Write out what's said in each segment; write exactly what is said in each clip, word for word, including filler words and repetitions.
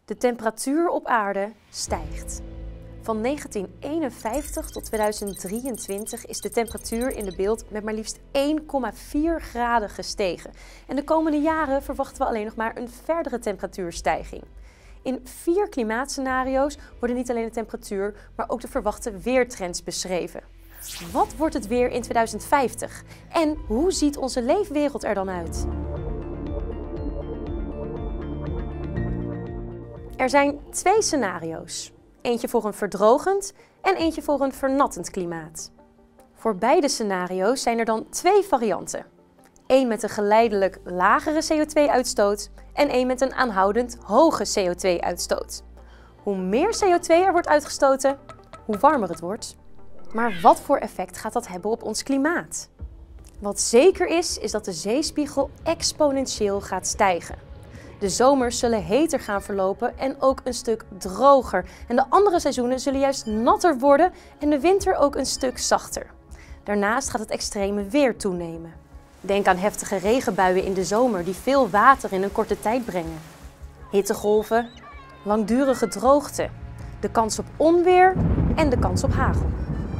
De temperatuur op aarde stijgt. Van negentien eenenvijftig tot tweeduizend drieëntwintig is de temperatuur in de beeld met maar liefst één komma vier graden gestegen. En de komende jaren verwachten we alleen nog maar een verdere temperatuurstijging. In vier klimaatscenario's worden niet alleen de temperatuur, maar ook de verwachte weertrends beschreven. Wat wordt het weer in tweeduizend vijftig? En hoe ziet onze leefwereld er dan uit? Er zijn twee scenario's. Eentje voor een verdrogend en eentje voor een vernattend klimaat. Voor beide scenario's zijn er dan twee varianten. Eén met een geleidelijk lagere C O twee uitstoot en één met een aanhoudend hoge C O twee uitstoot. Hoe meer C O twee er wordt uitgestoten, hoe warmer het wordt. Maar wat voor effect gaat dat hebben op ons klimaat? Wat zeker is, is dat de zeespiegel exponentieel gaat stijgen. De zomers zullen heter gaan verlopen en ook een stuk droger. En de andere seizoenen zullen juist natter worden en de winter ook een stuk zachter. Daarnaast gaat het extreme weer toenemen. Denk aan heftige regenbuien in de zomer die veel water in een korte tijd brengen. Hittegolven, langdurige droogte, de kans op onweer en de kans op hagel.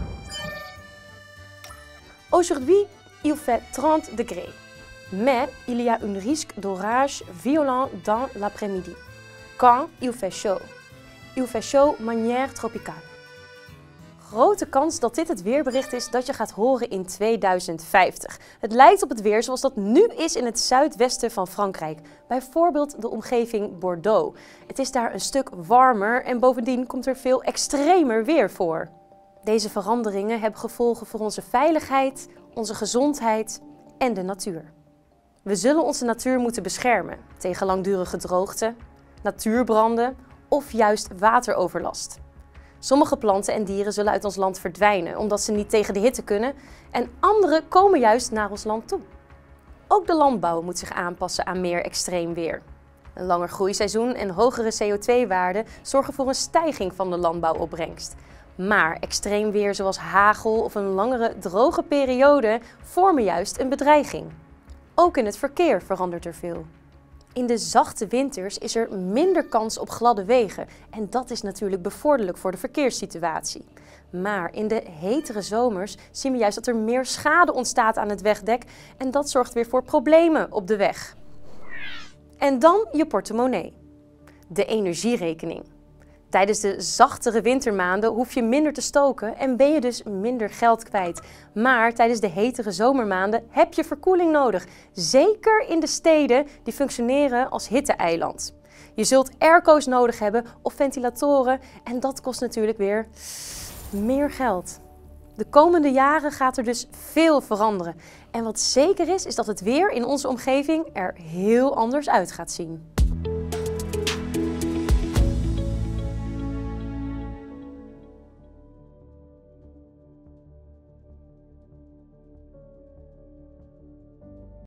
Aujourd'hui, il fait trente degrés. Mais il y a un risque d'orage violent dans l'après-midi, quand il fait chaud. Il fait chaud manière tropicale. Grote kans dat dit het weerbericht is dat je gaat horen in tweeduizend vijftig. Het lijkt op het weer zoals dat nu is in het zuidwesten van Frankrijk. Bijvoorbeeld de omgeving Bordeaux. Het is daar een stuk warmer en bovendien komt er veel extremer weer voor. Deze veranderingen hebben gevolgen voor onze veiligheid, onze gezondheid en de natuur. We zullen onze natuur moeten beschermen tegen langdurige droogte, natuurbranden of juist wateroverlast. Sommige planten en dieren zullen uit ons land verdwijnen omdat ze niet tegen de hitte kunnen en andere komen juist naar ons land toe. Ook de landbouw moet zich aanpassen aan meer extreem weer. Een langer groeiseizoen en hogere C O twee waarden zorgen voor een stijging van de landbouwopbrengst. Maar extreem weer zoals hagel of een langere droge periode vormen juist een bedreiging. Ook in het verkeer verandert er veel. In de zachte winters is er minder kans op gladde wegen en dat is natuurlijk bevorderlijk voor de verkeerssituatie. Maar in de hetere zomers zien we juist dat er meer schade ontstaat aan het wegdek en dat zorgt weer voor problemen op de weg. En dan je portemonnee. De energierekening. Tijdens de zachtere wintermaanden hoef je minder te stoken en ben je dus minder geld kwijt. Maar tijdens de hetere zomermaanden heb je verkoeling nodig. Zeker in de steden die functioneren als hitteeiland. Je zult airco's nodig hebben of ventilatoren en dat kost natuurlijk weer meer geld. De komende jaren gaat er dus veel veranderen. En wat zeker is, is dat het weer in onze omgeving er heel anders uit gaat zien.